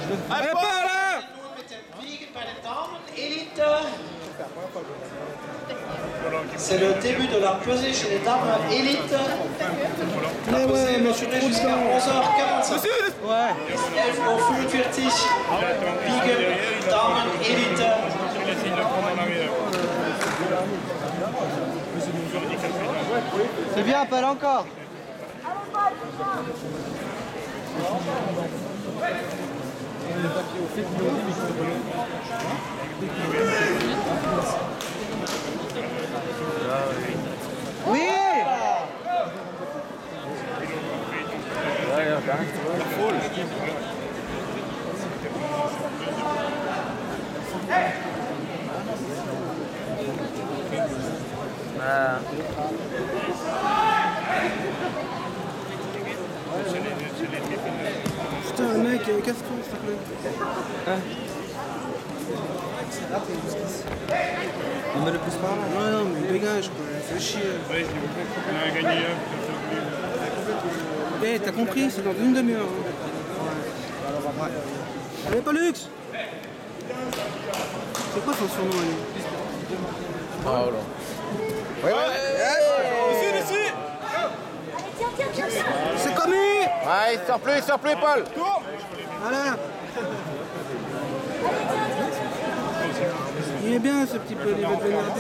Allez, pas là! C'est le début de la pesée chez les dames élites. Mais ouais, mais je suis trop Jusqu'à dedans. 11h45. Ouais. Elf 45. Big Damen Elite. C'est bien, appelle encore. Oui. Putain, mec, casse-toi, s'il te plaît. Il me le pousse par là. Ouais, non, mais dégage, quoi. Fais chier. Ouais, on a gagné. Eh, t'as compris, c'est dans une demi-heure. Ouais. Allez, Pollux! C'est quoi son surnom, lui? Paolo. Ouais, ouais. Ici. C'est commis! Ouais, il sort plus, Paul. Voilà. Il est bien, ce petit peu, il va devenir bien.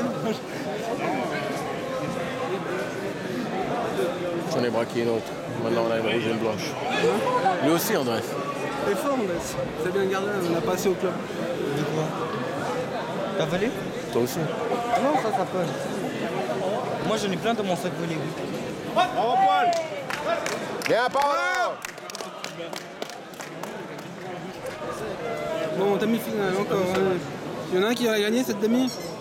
J'en ai braqué une autre. Maintenant, on a une rouge et une blanche. Lui aussi, André. C'est fort, Andrés. C'est bien gardé, on a passé au club. De quoi? T'as volé? Toi aussi. Non, ça peut. Moi j'en ai plein dans mon sac volé. Bravo, Paul. Viens, Paolo. Bon, demi-finale encore. Il y en a un qui va gagner cette demi.